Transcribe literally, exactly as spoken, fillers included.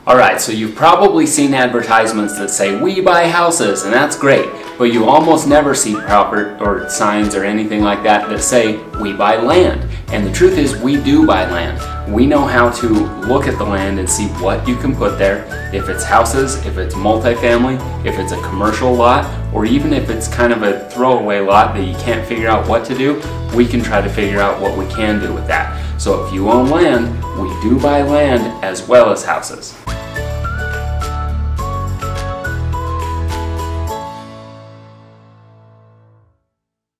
Alright, so you've probably seen advertisements that say, "We buy houses," and that's great, but you almost never see proper or signs or anything like that that say, "We buy land." And the truth is, we do buy land. We know how to look at the land and see what you can put there, if it's houses, if it's multifamily, if it's a commercial lot, or even if it's kind of a throwaway lot that you can't figure out what to do, we can try to figure out what we can do with that. So if you own land, we do buy land as well as houses.